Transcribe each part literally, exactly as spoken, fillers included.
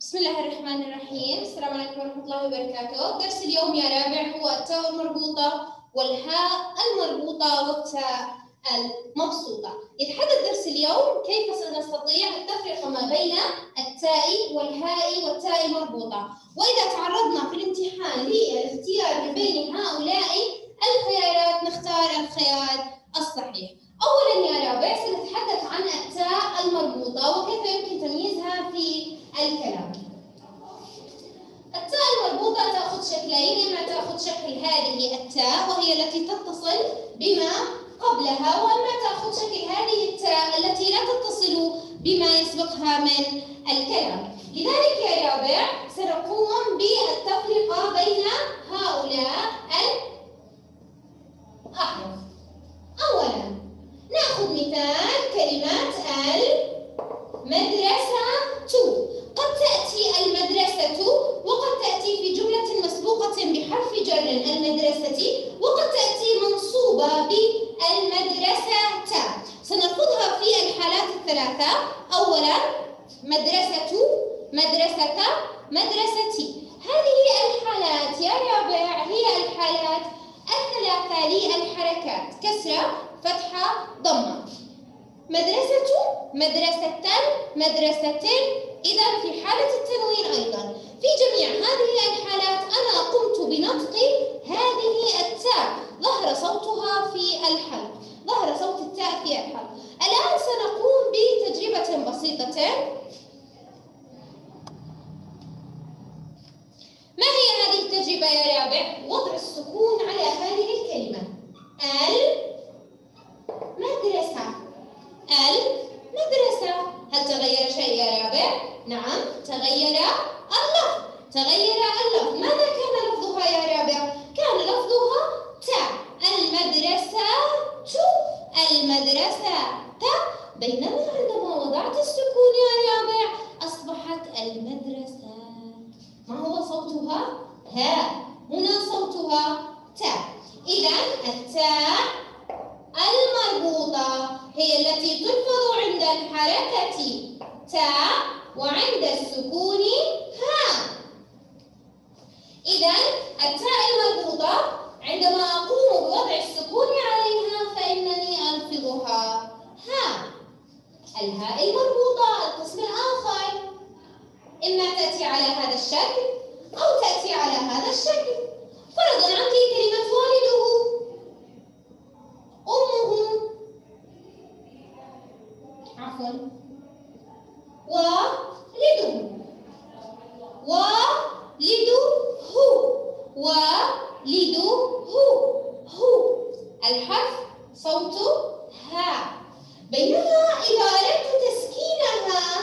بسم الله الرحمن الرحيم. السلام عليكم ورحمة الله وبركاته. درس اليوم يا رابع هو التاء المربوطة والهاء المربوطة والتاء المبسوطة. يتحدث درس اليوم كيف سنستطيع التفرقة ما بين التاء والهاء والتاء المربوطة، وإذا تعرضنا في الامتحان للاختيار من بين هؤلاء الخيارات نختار الخيار الصحيح. أولاً يا رابع سنتحدث عن التاء المربوطة وكيف يمكن تمييزها في الكلام. التاء المربوطة تأخذ شكلين، إما تأخذ شكل هذه التاء وهي التي تتصل بما قبلها، وإما تأخذ شكل هذه التاء التي لا تتصل بما يسبقها من الكلام. لذلك يا رابع سنقوم بالتفرقة بين هؤلاء الأحرف. أولاً نأخذ مثال كلمات المدرسة. قد تأتي المدرسة وقد تأتي في جملة مسبوقة بحرف جر المدرسة، وقد تأتي منصوبة بالمدرسة. سنرفضها في الحالات الثلاثة. أولاً مدرسة، مدرسة، مدرستي. هذه الحالات يا رابع هي الحالات الثلاثة للحركات: كسرة، فتحة، ضمة. مدرسة، مدرسة، مدرسة. إذا في حالة التنوين أيضا في جميع هذه الحالات أنا قمت بنطق هذه التاء، ظهر صوتها في الحلق، ظهر صوت التاء في الحلق. الآن سنقوم بتجربة بسيطة. ما هي هذه التجربة يا رابع؟ وضع السكون على هذه الكلمة المدرسة. المدرسة. هل تغير شيء يا رابع؟ نعم، تغير اللفظ، تغير اللفظ. ماذا كان لفظها يا رابع؟ كان لفظها تاء. المدرسة، المدرسة، بينما عندما وضعت السكون يا رابع أصبحت المدرسة. ما هو صوتها؟ هاء. هنا صوتها تاء. إذا التاء المربوطة هي التي تلفظ عند الحركة تاء وعند السكون هاء. إذا التاء المربوطة عندما أقوم بوضع السكون عليها فإنني ألفظها هاء. الهاء المربوطة القسم الآخر إما تأتي على هذا الشكل أو تأتي على هذا الشكل. فرضاً عندي كلمة والده، أمه، عفواً، والده، والده، والده، هو. الحرف صوته هاء. بينما إذا أردت تسكينها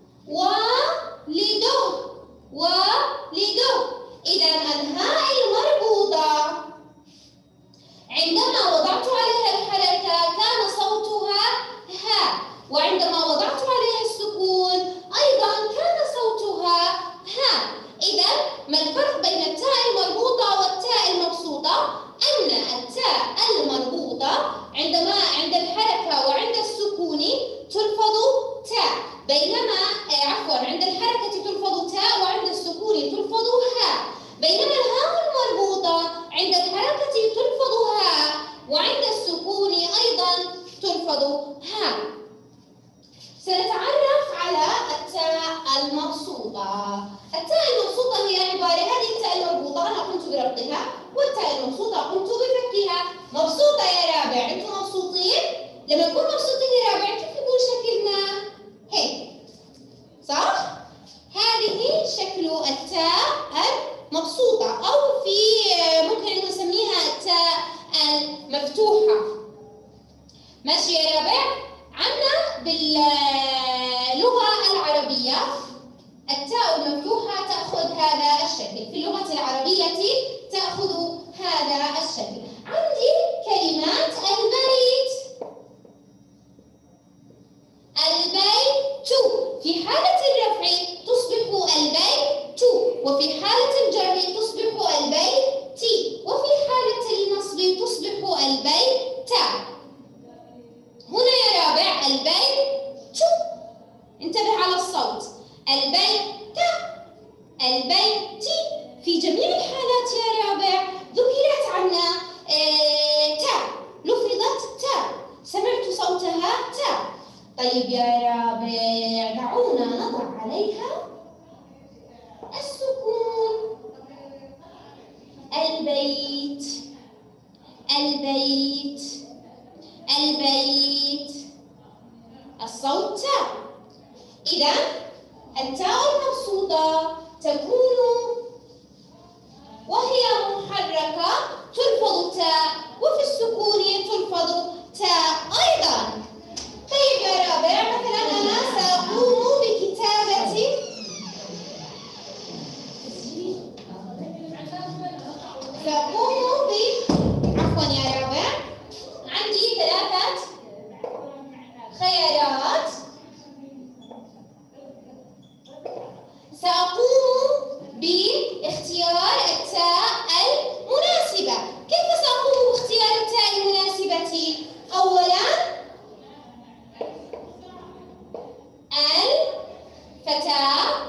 والده، والده. إذا الهاء المربوطة عندما وضعت عليها الحركة كان صوتها هاء، وعندما وضعت عليها السكون أيضا كان صوتها هاء. إذا ما الفرق بين التاء المربوطة والتاء المبسوطة؟ أن التاء المربوطة عندما عند الحركة وعند السكون تلفظ تاء، بينما عفوا عند الحركة تلفظ تاء وعند السكون تلفظ هاء. بينما الهاء المربوطة عند الحركة تلفظ هاء وعند السكون أيضا تلفظ هاء. سنتعرف على التاء المبسوطة. التاء المبسوطة هي عبارة، هذه التاء المربوطة أنا قمت بربطها، والتاء المبسوطة قمت بفكها. مبسوطة يا رابع، أنتم مبسوطين؟ لما نكون مبسوطين يا رابع كيف يكون شكلنا؟ هيك، صح؟ هذه شكل التاء المبسوطة، أو في ممكن نسميها التاء المفتوحة. ماشي يا رابع؟ عندنا باللغة العربية التاء المفتوحة تأخذ هذا الشكل، في اللغة العربية تأخذ هذا الشكل. عندي كلمات البيت، البيت، في حالة الرفع تصبح البيت، وفي حالة الجر تصبح البيت، وفي حالة النصب تصبح البيت. هنا يا رابع البيت، انتبه على الصوت، البيت البيت. في جميع الحالات يا رابع ذكرت عنا آه تاء، لفظت تاء، سمعت صوتها تاء. طيب يا رابع دعونا نضع عليها السكون. البيت، البيت، البيت، الصوت تاء. إذا التاء المبسوطة تكون وهي محركة تلفظ تاء، وفي السكون تلفظ تاء أيضا. طيب يا رابع مثلا أنا سأقوم بكتابة سأقوم ب عفوا يا رابع، عندي ثلاثة خيارات. سأقوم باختيار التاء المناسبة. كيف سأقوم باختيار التاء المناسبة؟ أولاً الفتاة،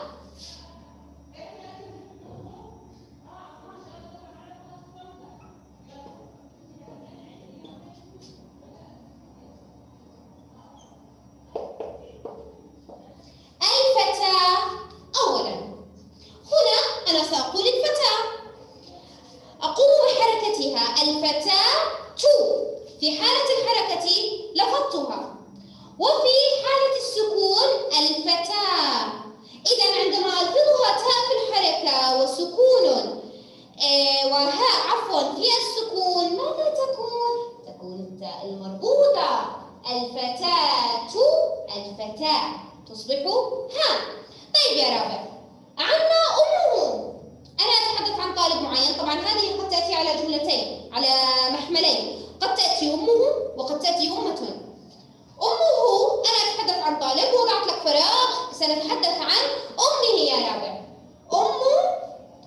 الفتاة أولاً. هنا أنا سأقول الفتاة، أقوم بحركتها الفتاة تو. في حالة الحركة لفظتها، وفي حالة السكون الفتاة. إذا عندما ألفظها تاء في الحركة وسكون آه وهاء عفوا في السكون، ماذا تكون؟ تكون التاء المربوطة الفتاة، الفتاة تصبح هاء. طيب يا رابع، عنا أمه. أنا أتحدث عن طالب معين، طبعا هذه قد تأتي على جملتين، على محملين، قد تأتي أمه وقد تأتي أمة. أمه أنا أتحدث عن طالب، وضعت لك فراغ، سنتحدث عن أمه يا رابع. أمه،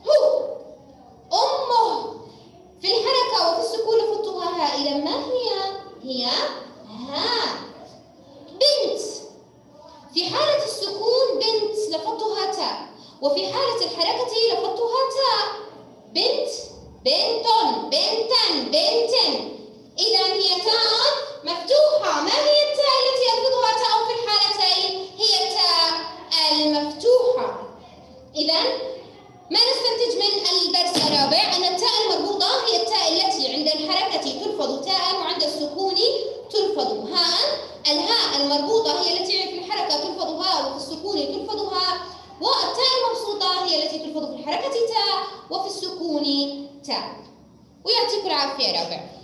أمه في الحركة وفي السكون لفظتها هاء. إذا ما هي؟ هي ها. بنت، في حالة السكون بنت لفظتها تاء، وفي حالة الحركة لفظتها تاء. بنت، بنت، بنتا، بنت. إذا هي تاء مفتوحة. ما هي التاء التي ألفظها تاء في الحالتين؟ هي التاء المفتوحة. إذا ما نستنتج من الدرس الرابع؟ أن التاء المربوطة هي التاء التي عند الحركة تلفظ تاء وعند السكون تلفظ هاء. الهاء المربوطة هي التي في الحركة تلفظ هاء وفي السكون تلفظ هاء، والتاء المبسوطة هي التي تلفظ في الحركة تاء وفي السكون تاء. ويعطيكم العافية يا رابع.